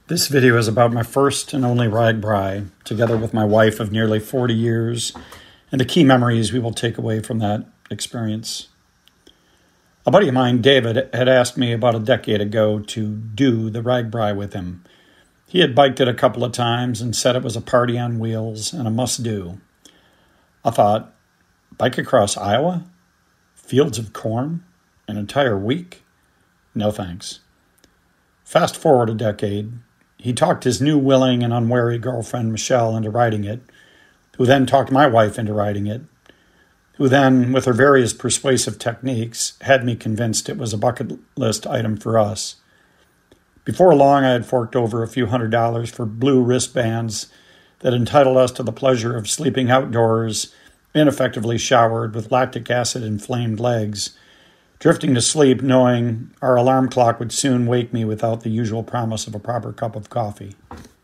This video is about my first and only RAGBRAI, together with my wife of nearly 40 years, and the key memories we will take away from that experience. A buddy of mine, David, had asked me about a decade ago to do the RAGBRAI with him. He had biked it a couple of times and said it was a party on wheels and a must-do. I thought, bike across Iowa? Fields of corn? An entire week? No thanks. Fast forward a decade. He talked his new willing and unwary girlfriend, Michelle, into riding it, who then talked my wife into riding it, who then, with her various persuasive techniques, had me convinced it was a bucket list item for us. Before long, I had forked over a few $100s for blue wristbands that entitled us to the pleasure of sleeping outdoors, ineffectively showered with lactic acid-inflamed legs, drifting to sleep knowing our alarm clock would soon wake me without the usual promise of a proper cup of coffee.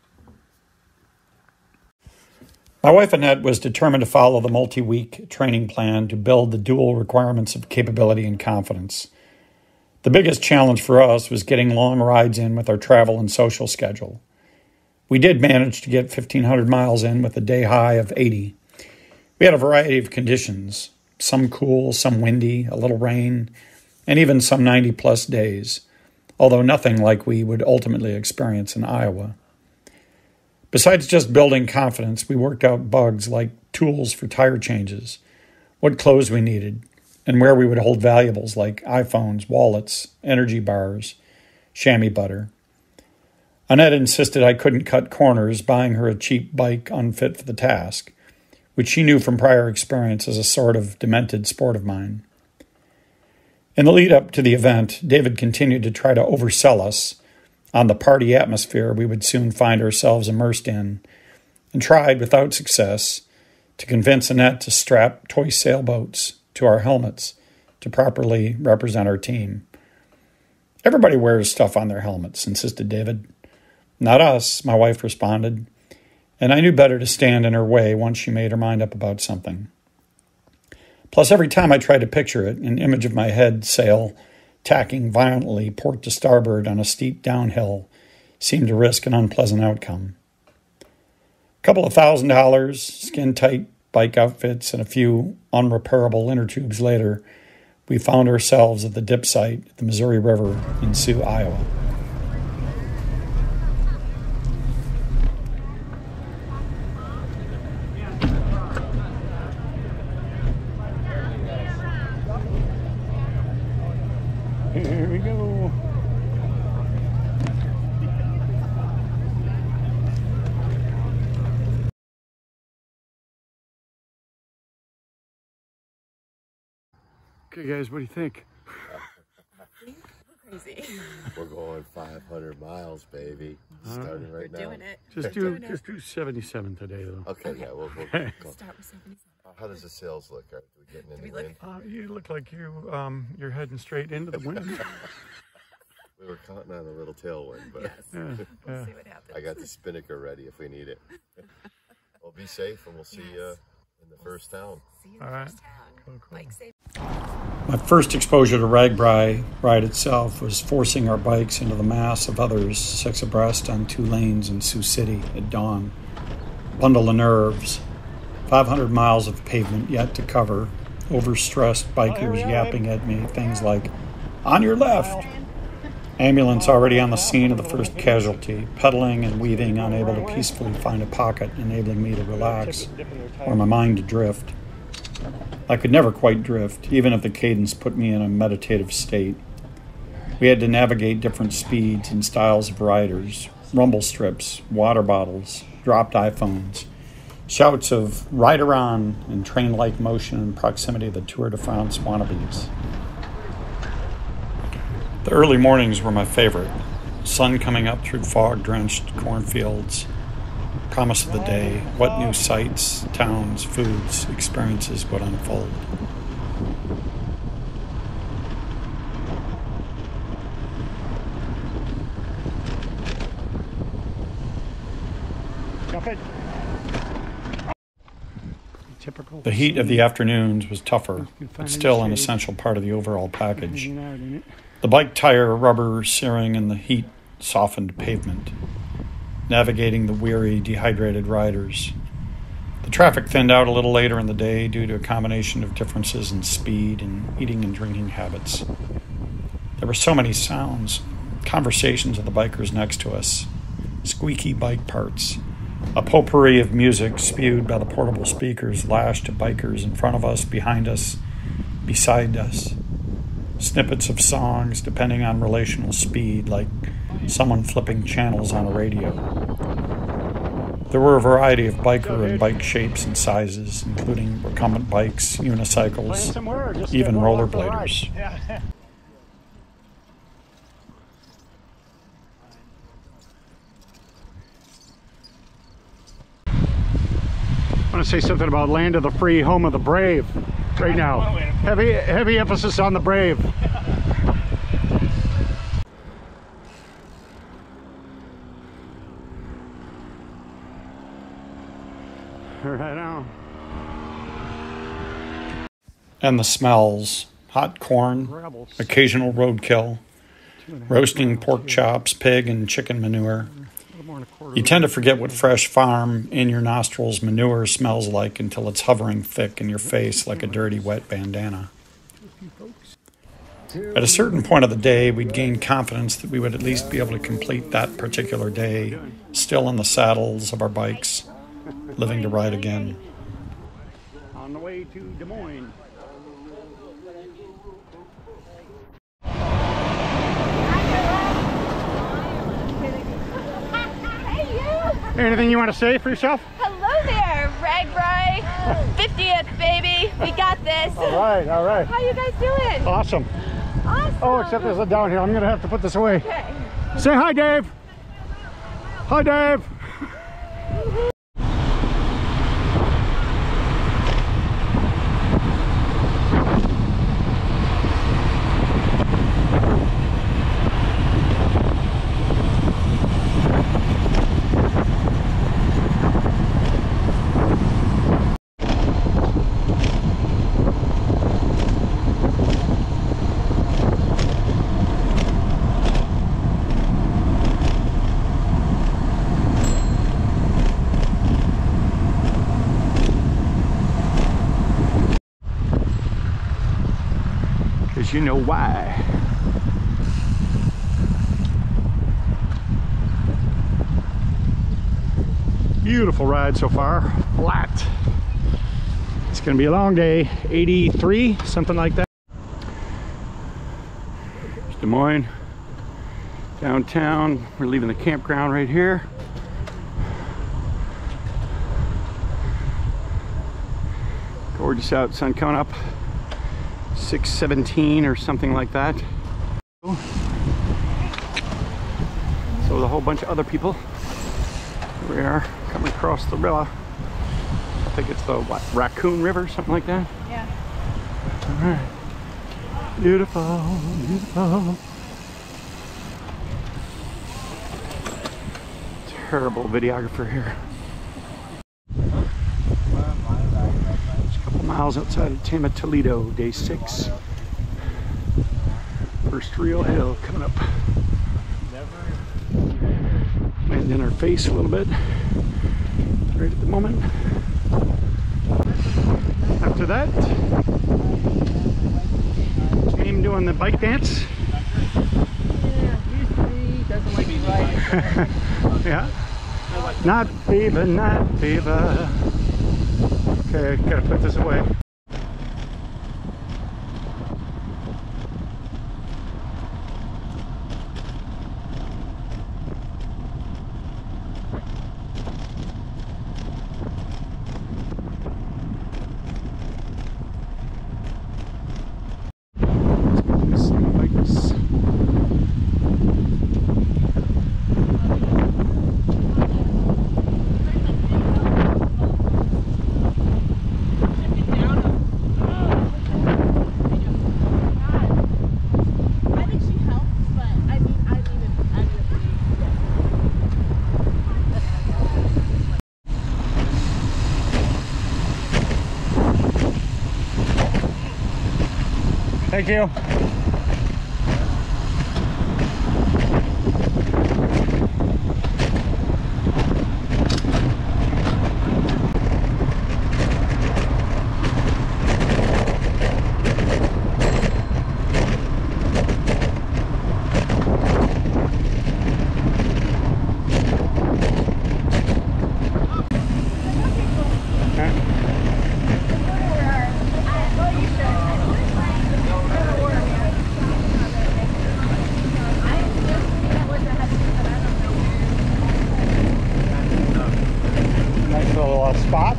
My wife Annette was determined to follow the multi-week training plan to build the dual requirements of capability and confidence. The biggest challenge for us was getting long rides in with our travel and social schedule. We did manage to get 1,500 miles in with a day high of 80. We had a variety of conditions, some cool, some windy, a little rain, and even some 90-plus days, although nothing like we would ultimately experience in Iowa. Besides just building confidence, we worked out bugs like tools for tire changes, what clothes we needed, and where we would hold valuables like iPhones, wallets, energy bars, chamois butter. Annette insisted I couldn't cut corners, buying her a cheap bike unfit for the task, which she knew from prior experience as a sort of demented sport of mine. In the lead up to the event, David continued to try to oversell us on the party atmosphere we would soon find ourselves immersed in, and tried, without success, to convince Annette to strap toy sailboats to our helmets to properly represent our team. "Everybody wears stuff on their helmets," insisted David. "Not us," my wife responded, and I knew better to stand in her way once she made her mind up about something. Plus, every time I tried to picture it, an image of my head sail tacking violently port to starboard on a steep downhill seemed to risk an unpleasant outcome. A couple of $1,000, skin-tight bike outfits, and a few unrepairable inner tubes later, we found ourselves at the dip site at the Missouri River in Sioux, Iowa. Here we go. Okay, guys, what do you think? Crazy. We're going 500 miles, baby. Starting right now. Doing it. Just do 77 today, though. Okay, yeah, we'll go. Start with 77. How does the sails look? Are we getting any wind? You look like you're heading straight into the wind. We were counting on a little tailwind, but Yes. We'll see what happens. I got the spinnaker ready if we need it. Well, be safe, and we'll see you in the first town. See you in the All right. first town. Cool. Bike safe. My first exposure to RAGBRAI ride itself was forcing our bikes into the mass of others, six abreast on 2 lanes in Sioux City at dawn. Bundle of nerves. 500 miles of pavement yet to cover. Overstressed bikers yapping at me things like, "On your left!" Ambulance already on the scene of the first casualty, pedaling and weaving, unable to peacefully find a pocket, enabling me to relax, or my mind to drift. I could never quite drift, even if the cadence put me in a meditative state. We had to navigate different speeds and styles of riders, rumble strips, water bottles, dropped iPhones, shouts of rider on and train-like motion in proximity of the Tour de France wannabes. The early mornings were my favorite. Sun coming up through fog-drenched cornfields. Promise of the day, what new sights, towns, foods, experiences would unfold. The heat of the afternoons was tougher, but still an essential part of the overall package. The bike tire rubber searing in the heat softened pavement. navigating the weary, dehydrated riders. The traffic thinned out a little later in the day due to a combination of differences in speed and eating and drinking habits. There were so many sounds, conversations with the bikers next to us, squeaky bike parts, a potpourri of music spewed by the portable speakers lashed to bikers in front of us, behind us, beside us. Snippets of songs depending on relational speed, like someone flipping channels on a radio. There were a variety of biker and bike shapes and sizes, including recumbent bikes, unicycles, even rollerbladers. I want to say something about land of the free, home of the brave right now. Heavy emphasis on the brave. Right now. And the smells: hot corn, occasional roadkill, roasting pork chops, pig and chicken manure. You tend to forget what fresh farm in your nostrils manure smells like until it's hovering thick in your face like a dirty wet bandana. At a certain point of the day, we'd gain confidence that we would at least be able to complete that particular day, still in the saddles of our bikes, living to ride again. On the way to Des Moines. Anything you want to say for yourself? Hello there, RAGBRAI 50th, baby. We got this. All right, all right. How you guys doing? Awesome. Awesome. Oh, except there's a downhill. I'm going to have to put this away. Okay. Say hi, Dave. Hi, Dave. You know why. Beautiful ride so far. Flat. It's gonna be a long day. 83, something like that. There's Des Moines downtown. We're leaving the campground right here. Gorgeous out, sun coming up. 6:17 or something like that. So with a whole bunch of other people, here we are coming across the river. I think it's the what, Raccoon River, something like that. Yeah. All right. Beautiful, beautiful. Terrible videographer here. Miles outside of Tama, Toledo, day 6. First real hill coming up. Wind in our face a little bit right at the moment. After that, team doing the bike dance. Yeah. Not fever, not fever. Okay, gotta put this away. Thank you. spot.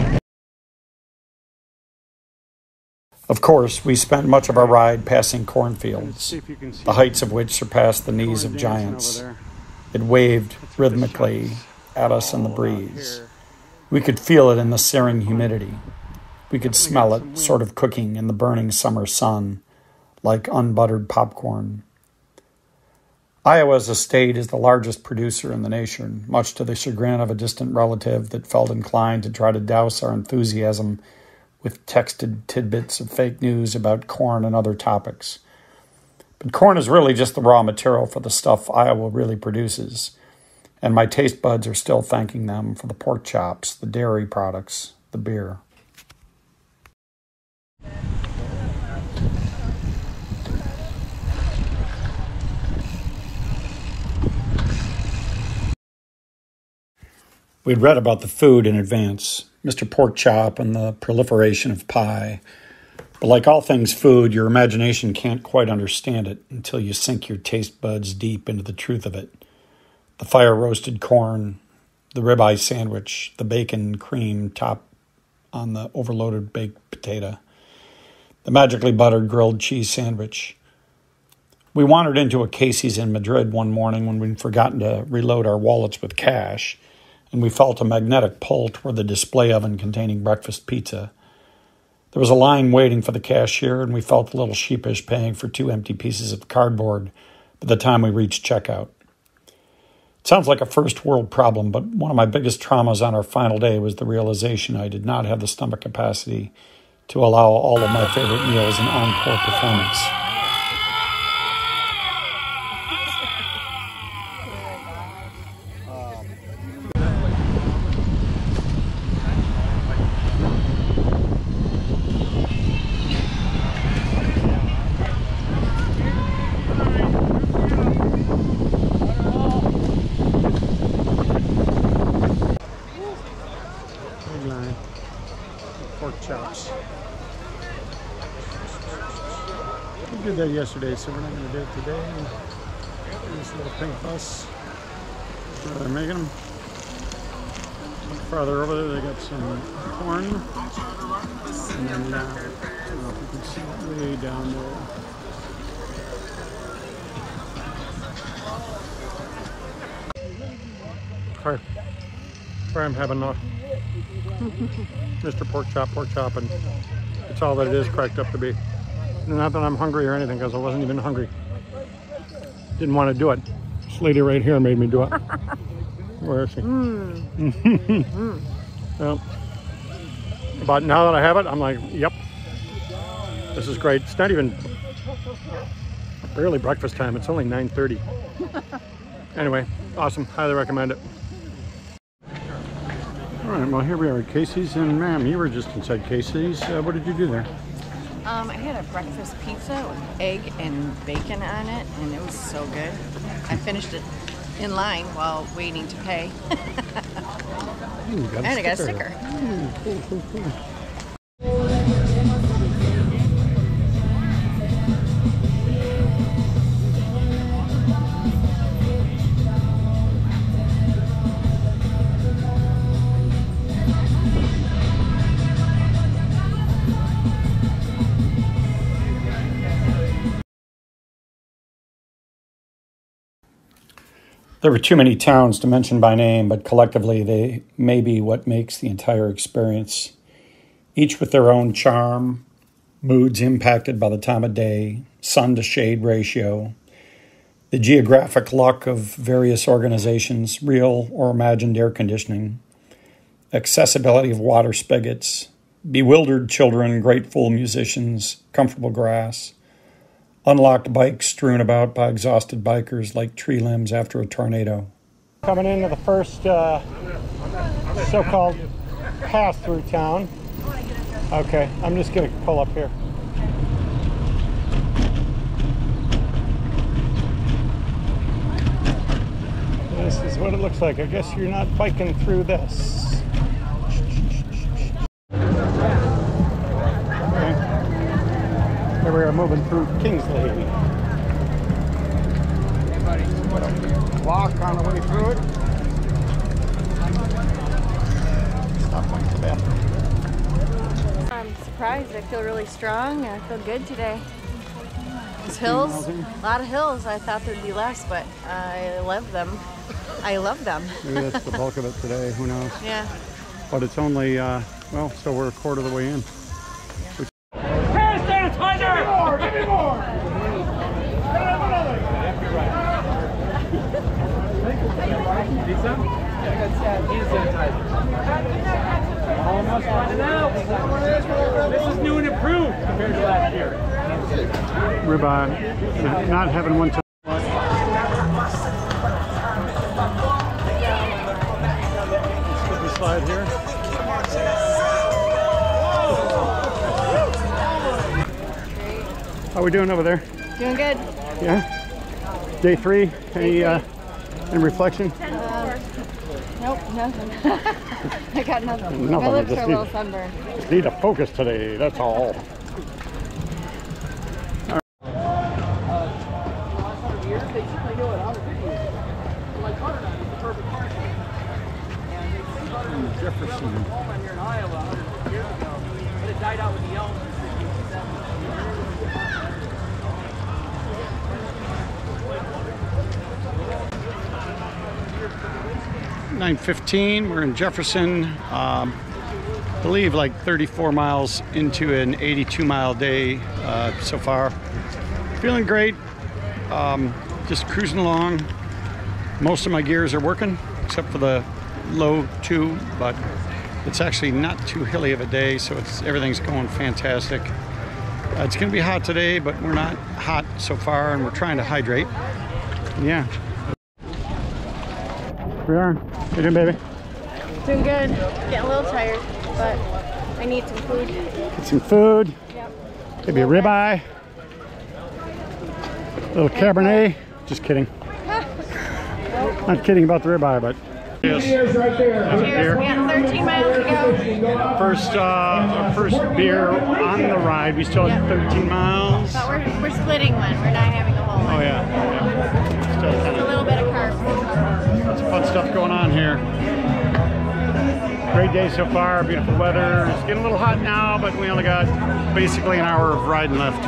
Of course, we spent much of our ride passing cornfields, the heights of which surpassed the knees of giants. It waved rhythmically at us in the breeze. We could feel it in the searing humidity. We could smell it sort of cooking in the burning summer sun, like unbuttered popcorn. Iowa as a state is the largest producer in the nation, much to the chagrin of a distant relative that felt inclined to try to douse our enthusiasm with texted tidbits of fake news about corn and other topics. But corn is really just the raw material for the stuff Iowa really produces, and my taste buds are still thanking them for the pork chops, the dairy products, the beer. We'd read about the food in advance, Mr. Pork Chop and the proliferation of pie. But like all things food, your imagination can't quite understand it until you sink your taste buds deep into the truth of it. The fire-roasted corn, the ribeye sandwich, the bacon cream top on the overloaded baked potato, the magically buttered grilled cheese sandwich. We wandered into a Casey's in Madrid one morning when we'd forgotten to reload our wallets with cash, and we felt a magnetic pull toward the display oven containing breakfast pizza. There was a line waiting for the cashier, and we felt a little sheepish paying for 2 empty pieces of cardboard by the time we reached checkout. It sounds like a first world problem, but one of my biggest traumas on our final day was the realization I did not have the stomach capacity to allow all of my favorite meals an encore performance. Pork chops. We did that yesterday, so we're not going to do it today. This little pink bus. Where they're making them. Farther over there, they got some corn. And then I don't know if you can see it way down there. Sorry, I'm having Mr. Pork Chop, and it's all that it is cracked up to be. Not that I'm hungry or anything, because I wasn't even hungry. Didn't want to do it. This lady right here made me do it. Where is she? Well, but now that I have it, I'm like, yep, this is great. It's not even barely breakfast time. It's only 9:30. Anyway, awesome. Highly recommend it. All right, well, here we are at Casey's, and ma'am, you were just inside Casey's. What did you do there? I had a breakfast pizza with egg and bacon on it, and it was so good. I finished it in line while waiting to pay. And I got a sticker. Cool. There were too many towns to mention by name, but collectively they may be what makes the entire experience. Each with their own charm, moods impacted by the time of day, sun to shade ratio, the geographic luck of various organizations, real or imagined air conditioning, accessibility of water spigots, bewildered children, grateful musicians, comfortable grass, unlocked bikes strewn about by exhausted bikers like tree limbs after a tornado. Coming into the first so-called pass-through town. Okay, I'm just going to pull up here. This is what it looks like. I guess you're not biking through this. We are moving through Kingsley. Walk on the way through it. Not too bad. I'm surprised. I feel really strong. I feel good today. These hills, a lot of hills. I thought there'd be less, but I love them. I love them. Maybe that's the bulk of it today. Who knows? Yeah. But it's only, well, so we're a quarter of the way in. Handstand, Tiger! Give me more! Give me more! Need some? Almost running out. This is new and improved compared to last year. Ribeye, not having one to Let's the slide here. How are we doing over there? Doing good. Yeah? Day 3, any reflection? Nope, nothing. I got nothing. Nothing, My lips just are a need- little sunburned. Just need to focus today, that's all. Jefferson. 9:15. We're in Jefferson. I believe like 34 miles into an 82-mile day so far. Feeling great. Just cruising along. Most of my gears are working, except for the low 2, but it's actually not too hilly of a day, so everything's going fantastic. It's going to be hot today, but we're not hot so far, and we're trying to hydrate. Yeah. We are. How you doing, baby? Doing good. Getting a little tired, but I need some food. Get some food. Yep. Maybe a ribeye. A little Cabernet. Just kidding. Not kidding about the ribeye, but yes. Cheers. We got 13 miles to go. First beer on the ride. We still have 13 miles. But we're splitting one. We're not having a whole one. Oh yeah. Still kind A of little bit of carbs. lots of fun stuff going on here. Great day so far. Beautiful weather. It's getting a little hot now, but we only got basically an hour of riding left.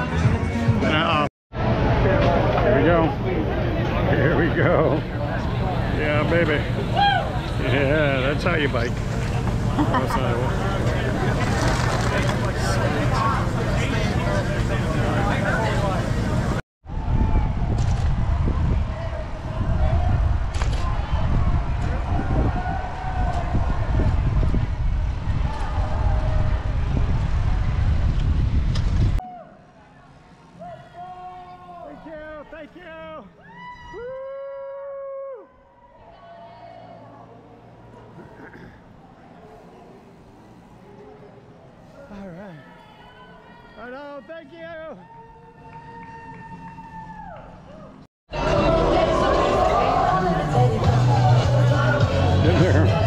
Here we go. Here we go. Yeah, baby. Yeah, that's how you bike. That's how Thank you. Woo! All right. Oh no, thank you. Get there.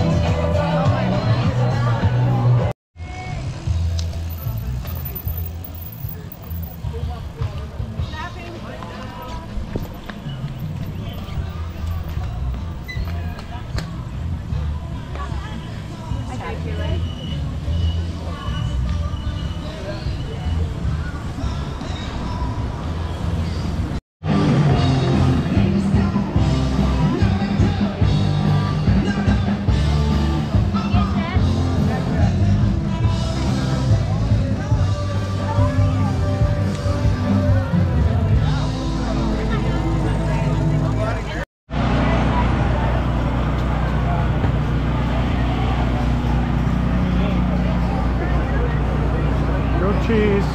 Cheese.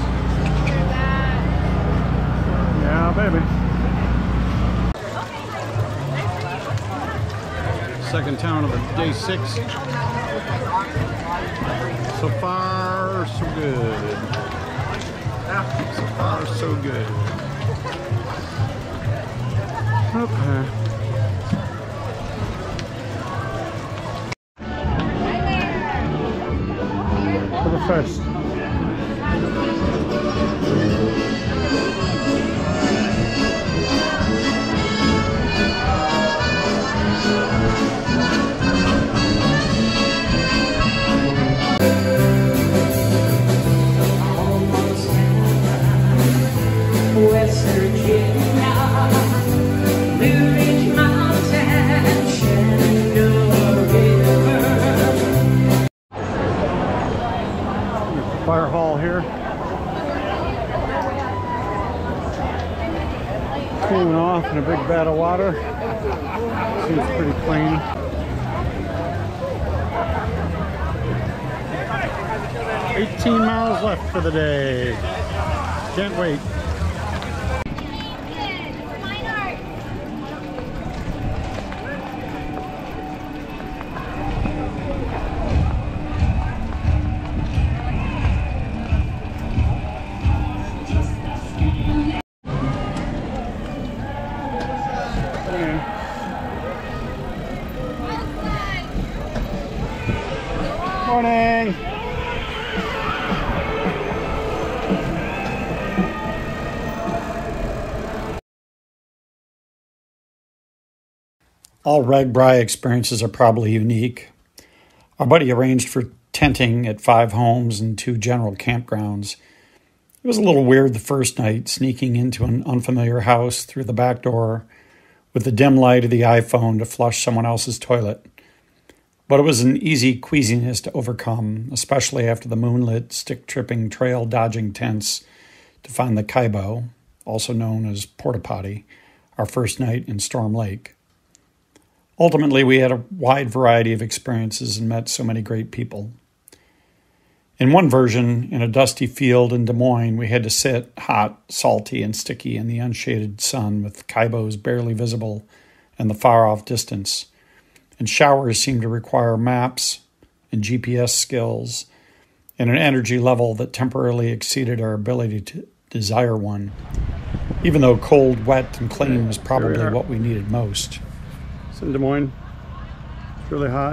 Yeah, baby. Second town of the day 6. So far, so good. So far, so good. Okay. For the first. cooling off in a big vat of water. Seems pretty clean. "18 miles left for the day. Can't wait." Morning. All RAGBRAI experiences are probably unique. Our buddy arranged for tenting at 5 homes and 2 general campgrounds. It was a little weird the first night, sneaking into an unfamiliar house through the back door with the dim light of the iPhone to flush someone else's toilet. But it was an easy queasiness to overcome, especially after the moonlit, stick-tripping, trail-dodging tents to find the Kaibo, also known as Porta Potty, our first night in Storm Lake. Ultimately, we had a wide variety of experiences and met so many great people. In one version, in a dusty field in Des Moines, we had to sit, hot, salty, and sticky in the unshaded sun with Kaibos barely visible in the far-off distance. And showers seemed to require maps and GPS skills and an energy level that temporarily exceeded our ability to desire one, even though cold, wet, and clean was probably what we needed most. It's in Des Moines. It's really hot.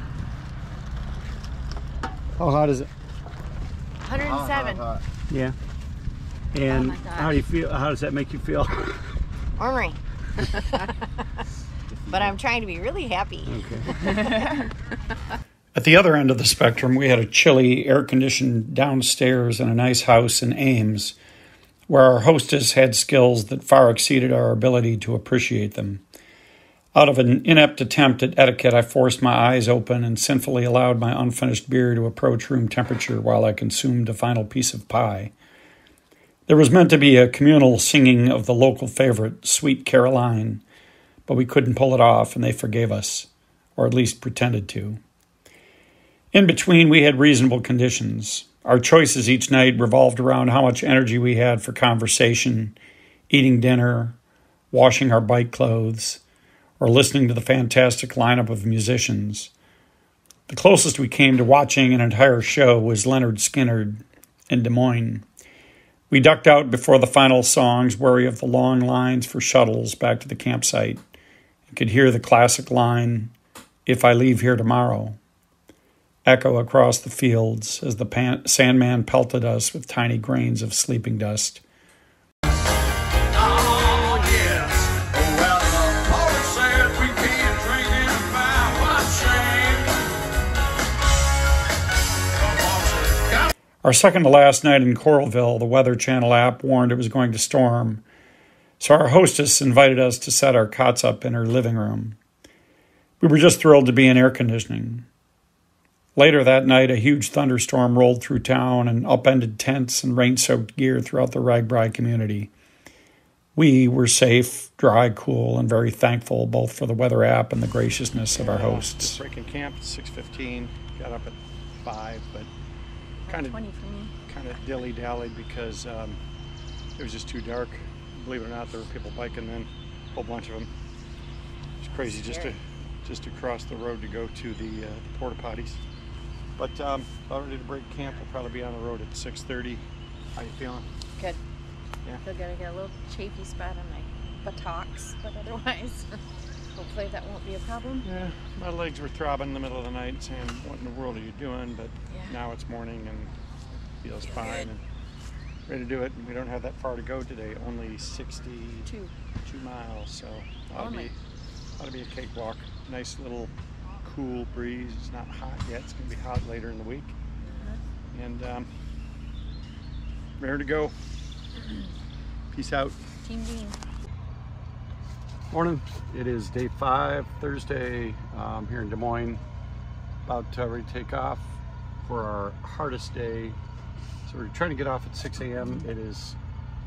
How hot is it? 107. Yeah. And Oh my gosh. how do you feel? How does that make you feel? Ornery. But I'm trying to be really happy. Okay. At the other end of the spectrum, we had a chilly, air-conditioned downstairs in a nice house in Ames, where our hostess had skills that far exceeded our ability to appreciate them. Out of an inept attempt at etiquette, I forced my eyes open and sinfully allowed my unfinished beer to approach room temperature while I consumed a final piece of pie. There was meant to be a communal singing of the local favorite, Sweet Caroline, but we couldn't pull it off, and they forgave us, or at least pretended to. In between, we had reasonable conditions. Our choices each night revolved around how much energy we had for conversation, eating dinner, washing our bike clothes, or listening to the fantastic lineup of musicians. The closest we came to watching an entire show was Leonard Skinner in Des Moines. We ducked out before the final songs, wary of the long lines for shuttles back to the campsite, and could hear the classic line, "If I leave here tomorrow," echo across the fields as the Sandman pelted us with tiny grains of sleeping dust. Our second to last night in Coralville, the Weather Channel app warned it was going to storm, so our hostess invited us to set our cots up in her living room. We were just thrilled to be in air conditioning. Later that night, a huge thunderstorm rolled through town and upended tents and rain-soaked gear throughout the RAGBRAI community. We were safe, dry, cool, and very thankful both for the weather app and the graciousness of our hosts. Breaking camp at 6:15. Got up at 5, but kind of dilly-dallied because it was just too dark. Believe it or not, there were people biking then, a whole bunch of them. It's crazy just to cross the road to go to the porta potties. But about ready to break camp. We'll probably be on the road at 6:30. How you feeling? Good. Yeah. I feel good. I got a little chafy spot on my buttocks, but otherwise, hopefully that won't be a problem. Yeah, my legs were throbbing in the middle of the night saying, what in the world are you doing? But Yeah. now it's morning and feels Feel fine good. and ready to do it. And we don't have that far to go today, only 62 miles, so ought to be a cakewalk. Nice little cool breeze. It's not hot yet. It's going to be hot later in the week. And ready to go. Peace out. Team Dean. Morning. It is day 5, Thursday, here in Des Moines. About ready to take off for our hardest day. So we're trying to get off at 6 a.m. It is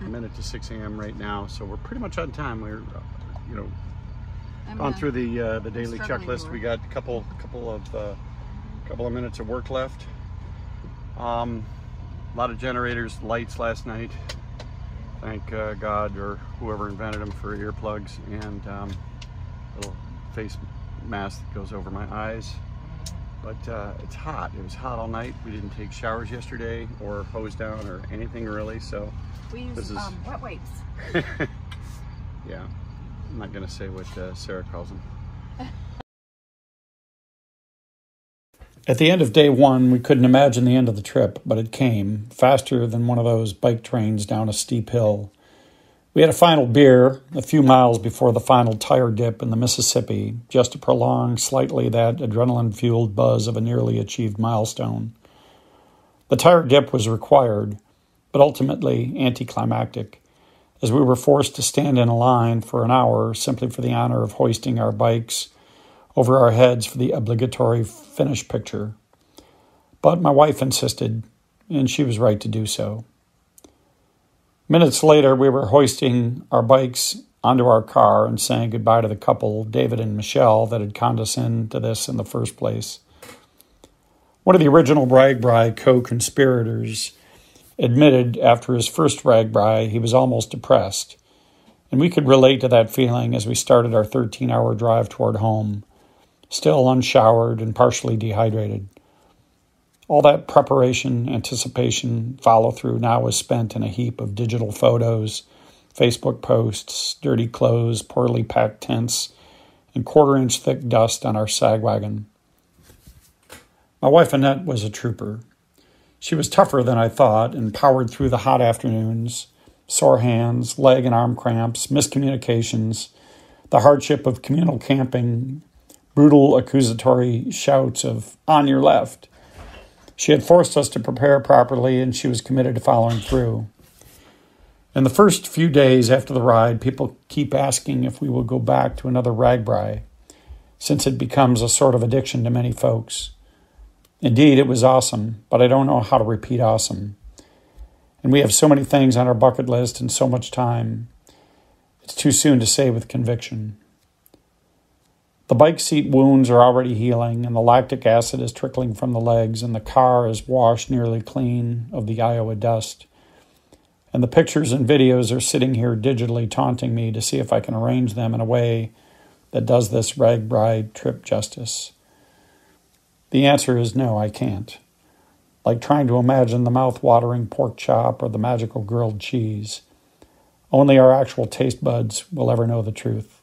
a minute to 6 a.m. right now, so we're pretty much on time. We're, you know, gone through the daily checklist. We got a couple of minutes of work left. A lot of generators, lights last night. Thank God or whoever invented them for earplugs, and little face mask that goes over my eyes. But it's hot. It was hot all night. We didn't take showers yesterday or hose down or anything really, so We use wet wipes. Yeah, I'm not gonna say what Sarah calls them. At the end of day one, we couldn't imagine the end of the trip, but it came, faster than one of those bike trains down a steep hill. We had a final beer a few miles before the final tire dip in the Mississippi, just to prolong slightly that adrenaline-fueled buzz of a nearly achieved milestone. The tire dip was required, but ultimately anticlimactic, as we were forced to stand in a line for an hour simply for the honor of hoisting our bikes over our heads for the obligatory finish picture. But my wife insisted, and she was right to do so. Minutes later, we were hoisting our bikes onto our car and saying goodbye to the couple, David and Michelle, that had conned us into this in the first place. One of the original RAGBRAI co-conspirators admitted after his first RAGBRAI he was almost depressed, and we could relate to that feeling as we started our 13-hour drive toward home, still unshowered and partially dehydrated. All that preparation, anticipation, follow-through now was spent in a heap of digital photos, Facebook posts, dirty clothes, poorly packed tents, and quarter-inch thick dust on our sag wagon. My wife Annette was a trooper. She was tougher than I thought and powered through the hot afternoons, sore hands, leg and arm cramps, miscommunications, the hardship of communal camping, brutal accusatory shouts of, "On your left." She had forced us to prepare properly, and she was committed to following through. In the first few days after the ride, people keep asking if we will go back to another RAGBRAI, since it becomes a sort of addiction to many folks. Indeed, it was awesome, but I don't know how to repeat awesome. And we have so many things on our bucket list and so much time. It's too soon to say with conviction. The bike seat wounds are already healing, and the lactic acid is trickling from the legs, and the car is washed nearly clean of the Iowa dust. And the pictures and videos are sitting here digitally taunting me to see if I can arrange them in a way that does this RAGBRAI trip justice. The answer is no, I can't. Like trying to imagine the mouth-watering pork chop or the magical grilled cheese. Only our actual taste buds will ever know the truth.